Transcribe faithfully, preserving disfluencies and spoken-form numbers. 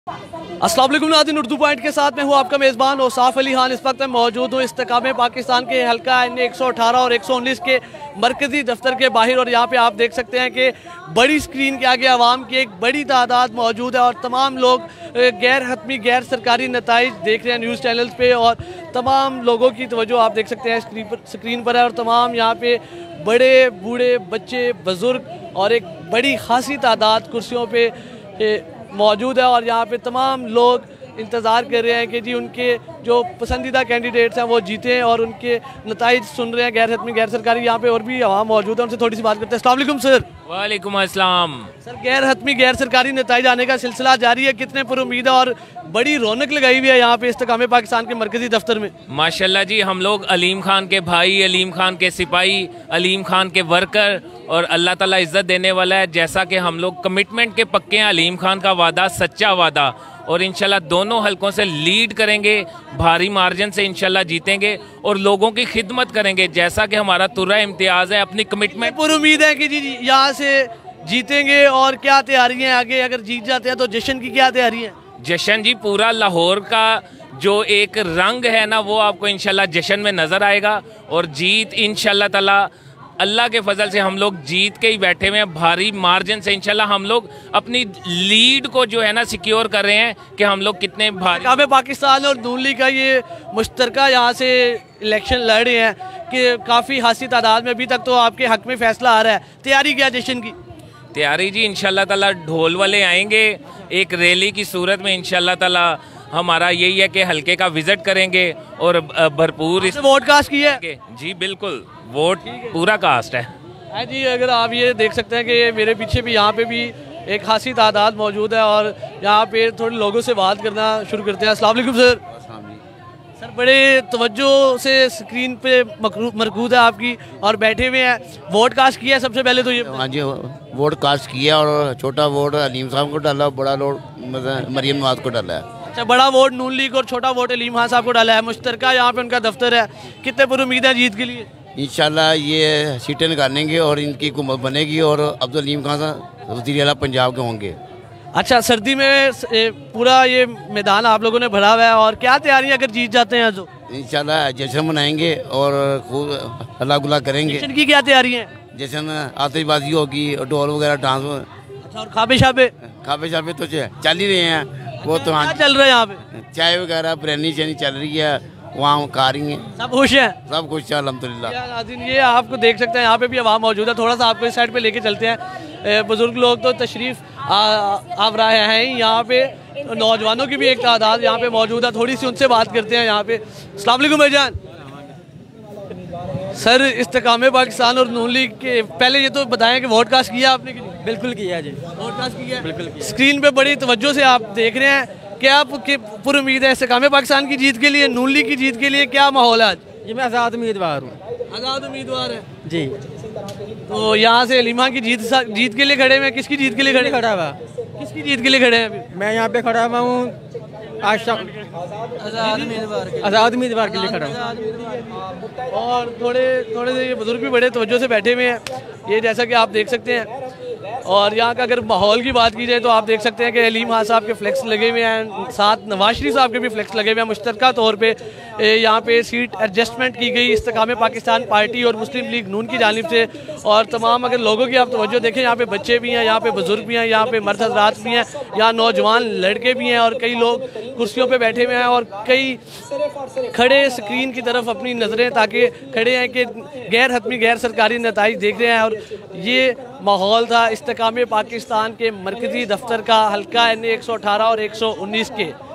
अस्सलाम वालेकुम नाज़रीन, उर्दू पॉइंट के साथ मैं हूँ आपका मेज़बान औसाफ अली खान। इस वक्त मैं मौजूद हूँ इस्तेकाम पाकिस्तान के हल्का एन एक सौ अठारह और एक सौ उन्नीस के मरकज़ी दफ्तर के बाहर, और यहाँ पे आप देख सकते हैं कि बड़ी स्क्रीन के आगे आवाम की एक बड़ी तादाद मौजूद है और तमाम लोग गैर हतमी गैर सरकारी नताइज देख रहे हैं न्यूज़ चैनल्स पे, और तमाम लोगों की तवज्जो आप देख सकते हैं स्क्रीन पर स्क्रीन पर है। और तमाम यहाँ पे बड़े बूढ़े बच्चे बुज़ुर्ग और एक बड़ी खासी तादाद कुर्सियों पर मौजूद है, और यहाँ पे तमाम लोग इंतज़ार कर रहे हैं कि जी उनके जो पसंदीदा कैंडिडेट्स हैं वो जीते हैं और उनके नताइज सुन रहे हैं गैर हतमी गैर सरकारी। यहाँ पे और भी आवाम मौजूद है, उनसे थोड़ी सी बात करते हैं। अस्सलाम वालेकुम सर। वालेकुम अस्सलाम सर, गैर हतमी गैर सरकारी नताइज आने का सिलसिला जारी है, कितने पर उम्मीद है और बड़ी रौनक लगाई हुई है यहाँ पे इस्तेकाम पाकिस्तान के मरकजी दफ्तर में? माशाल्लाह जी, हम लोग अलीम खान के भाई, अलीम खान के सिपाही, अलीम खान के वर्कर, और अल्लाह ताला इज़्ज़त देने वाला है। जैसा कि हम लोग कमिटमेंट के पक्के हैं, अलीम खान का वादा सच्चा वादा, और इंशाल्लाह दोनों हलकों से लीड करेंगे, भारी मार्जिन से इंशाल्लाह जीतेंगे और लोगों की खिदमत करेंगे जैसा कि हमारा तुर्रा इम्तियाज़ है। अपनी कमिटमेंट पूरी उम्मीद है कि जी यहाँ से जीतेंगे। और क्या तैयारी है आगे, अगर जीत जाते हैं तो जश्न की क्या तैयारी है? जश्न जी, पूरा लाहौर का जो एक रंग है ना, वो आपको इंशाल्लाह जश्न में नज़र आएगा। और जीत इंशाल्लाह ताला अल्लाह के फजल से हम लोग जीत के ही बैठे हुए हैं, भारी मार्जिन से इंशाल्लाह हम लोग अपनी लीड को जो है ना सिक्योर कर रहे हैं कि हम लोग कितने भारी। काबे पाकिस्तान और नून लीग का ये मुश्तरका यहाँ से इलेक्शन लड़ रहे हैं कि काफ़ी खासी तादाद में, अभी तक तो आपके हक में फैसला आ रहा है। तैयारी क्या जश्न की? तैयारी जी इंशाल्लाह ताला ढोल वाले आएंगे एक रैली की सूरत में। इंशाल्लाह ताला हमारा यही है कि हल्के का विजिट करेंगे और भरपूर इस वोट कास्ट किया है? जी बिल्कुल, वोट पूरा कास्ट है। है जी, अगर आप ये देख सकते हैं कि मेरे पीछे भी यहाँ पे भी एक खासी तादाद मौजूद है, और यहाँ पे थोड़े लोगों से बात करना शुरू करते हैं। अस्सलाम वालेकुम सर। सर, बड़े तवज्जो से स्क्रीन पे मरकूज है आपकी और बैठे हुए हैं। वोट कास्ट किया है सबसे पहले तो ये? हाँ जी, वोट कास्ट किया और छोटा वोट अलीम साहब को डाला, बड़ा वोट मरियम नवाज को डाला है। अच्छा, बड़ा वोट नून लीग और छोटा वोट अलीम खान साहब को डाला है। मुश्तरका यहाँ पे उनका दफ्तर है, कितने पर उम्मीद है जीत के लिए? इंशाल्लाह ये सीटें निकालेंगे और इनकी हुकूमत बनेगी और अब्दुल अलीम खान साहब वज़ीर आला पंजाब के होंगे। अच्छा, सर्दी में पूरा ये मैदान आप लोगों ने भरा हुआ है, और क्या तैयारियां अगर जीत जाते हैं तो? इंशाल्लाह जश्न मनाएंगे और खूब अल्लाह गुला करेंगे। जश्न की क्या तैयारियां? जश्न आतिशबाजी होगी, ढोल वगैरह, डांस। अच्छा, और खाबे शाबे? खाबे शाबे तो चल ही रहे हैं, वो तो क्या चल रहा है यहाँ पे? चाय वगैरह बिरयानी शनी चल रही है, वहाँ खा रही हैं। सब खुश हैं? सब खुश है अल्हम्दुलिल्लाह। नाज़रीन, ये आपको देख सकते हैं यहाँ पे भी आवाम मौजूद है। थोड़ा सा आपको इस साइड पे लेके चलते हैं। बुजुर्ग लोग तो तशरीफ आ रहे हैं यहाँ पे, नौजवानों की भी एक तादाद यहाँ पे मौजूद है, थोड़ी सी उनसे बात करते हैं यहाँ पे। अस्सलाम वालेकुम भाईजान। सर, इस्तेकाम पाकिस्तान और नून लीग के पहले ये तो बताएं कि वोट कास्ट किया आपने? बिल्कुल किया जी, वोट कास्ट किया बिल्कुल किया। स्क्रीन पे बड़ी तवज्जो से आप देख रहे हैं, क्या आपकी पूरी उम्मीद है इस्तेकाम पाकिस्तान की जीत के लिए, नून लीग की जीत के लिए? क्या माहौल है आज? जी, मैं आज़ाद उम्मीदवार हूँ। आज़ाद उम्मीदवार है जी। तो यहाँ से अलीमा की जीत जीत के लिए खड़े हैं? किसकी जीत के लिए खड़े खड़ा हुआ? किसकी जीत के लिए खड़े हैं अभी? मैं यहाँ पे खड़ा हुआ हूँ आज आज़ाद उम्मीदवार आज़ाद उम्मीदवार के लिए खड़ा हूँ। और थोड़े थोड़े से ये बुजुर्ग भी बड़े तवज्जो से बैठे हुए हैं, ये जैसा कि आप देख सकते हैं। और यहाँ का अगर माहौल की बात की जाए तो आप देख सकते हैं कि अलीम खान साहब के फ्लेक्स लगे हुए हैं, साथ नवाज शरीफ साहब के भी फ्लेक्स लगे हुए हैं। मुश्तरका तौर पे यहाँ पे सीट एडजस्टमेंट की गई इस्तेकाम पाकिस्तान पार्टी और मुस्लिम लीग नून की जानिब से। और तमाम अगर लोगों की आप तवज्जो देखें, यहाँ पे बच्चे भी हैं, यहाँ पे बुजुर्ग भी हैं, यहाँ पे मर्द हज़रात भी हैं, यहाँ नौजवान लड़के भी हैं, और कई लोग कुर्सियों पे बैठे हुए हैं और कई खड़े स्क्रीन की तरफ अपनी नज़रें ताकि खड़े हैं कि गैर हतमी गैर सरकारी नताइज देख रहे हैं। और ये माहौल था इस्तेकाम पाकिस्तान के मरकजी दफ्तर का, हल्का एन एक सौ अठारह और एक सौ उन्नीस के।